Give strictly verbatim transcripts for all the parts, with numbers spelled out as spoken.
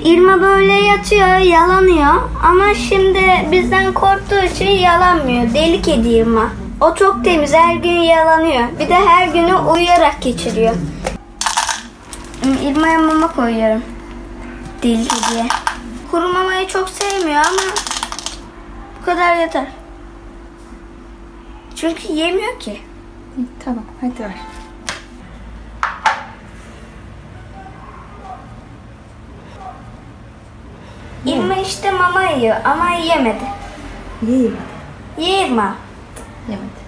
İrma böyle yatıyor, yalanıyor. Ama şimdi bizden korktuğu için yalanmıyor. Deli kedi İrma. O çok temiz, her gün yalanıyor. Bir de her günü uyuyarak geçiriyor. İrma'ya mama koyuyorum. Deli kediye. Kuru mamayı çok sevmiyor ama bu kadar yeter. Çünkü yemiyor ki. Tamam, hadi ver. İrma işte mama yiyor ama yemedi. Yiyemedi. Ye İrma. Yemedi.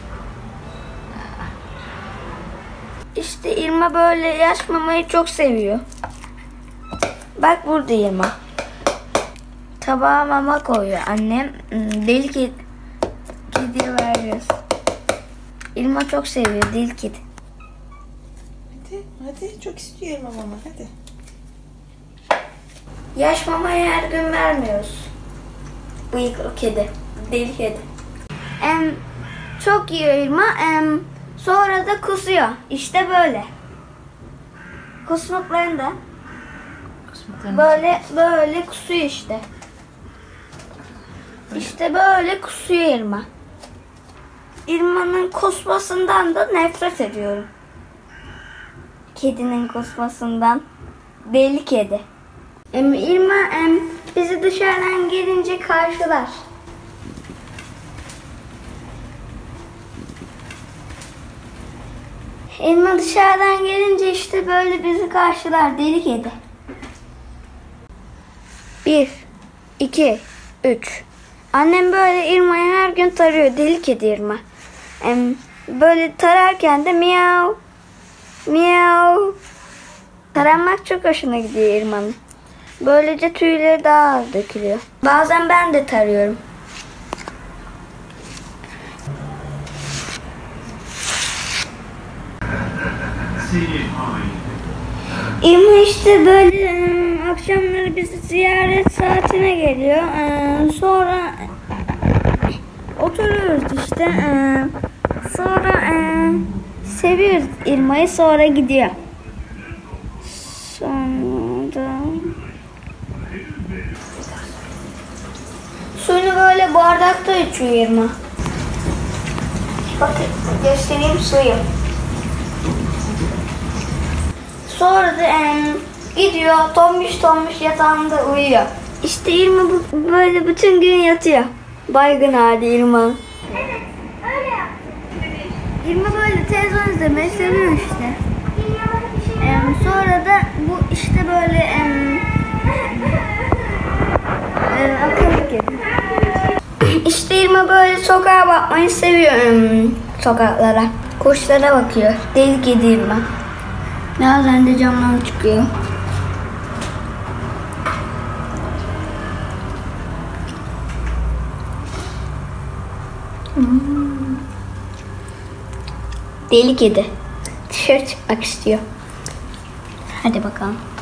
İşte İrma böyle yaş mamayı çok seviyor. Bak burada İrma. Tabağa mama koyuyor annem. Deli kedi. Kediye veriyoruz. İrma çok seviyor deli kedi. Hadi, hadi. Çok istiyorum mama, hadi. Yaş mamayı her gün vermiyoruz. Bıyıklı kedi. Deli kedi. Em, çok yiyor İrma. Em, sonra da kusuyor. İşte böyle. Kusmuklarında böyle böyle kusuyor işte. İşte böyle kusuyor İrma. İrma'nın kusmasından da nefret ediyorum. Kedinin kusmasından. Deli kedi. Em, İrma em, bizi dışarıdan gelince karşılar. İrma dışarıdan gelince işte böyle bizi karşılar deli kedi. Bir, iki, üç. Annem böyle İrma'yı her gün tarıyor deli kedi İrma. Em, böyle tararken de miyav, miyav. Taranmak çok hoşuna gidiyor İrma'nın. Böylece tüyleri daha az dökülüyor. Bazen ben de tarıyorum. İrma işte böyle ıı, akşamları bizi ziyaret saatine geliyor. Ee, sonra oturuyoruz işte. Ee, sonra e, seviyoruz İrma'yı, sonra gidiyor. Sonra suyunu böyle bardakta içiyor İrma. Bakın göstereyim suyu. Sonra da e, gidiyor tombiş tombiş yatağında uyuyor. İşte İrma bu, böyle bütün gün yatıyor. Baygın hali İrma. İrma böyle televizyon izlemeyi seviyor işte. E, sonra da bu işte böyle e, e, akıllı kedi. İşte İrma böyle sokağa bakmayı seviyor, e, sokaklara. Kuşlara bakıyor. Deli kedi İrma. Bazen de camdan çıkıyor. Hmm. Deli kedi. Dışarı çıkmak istiyor. Hadi bakalım.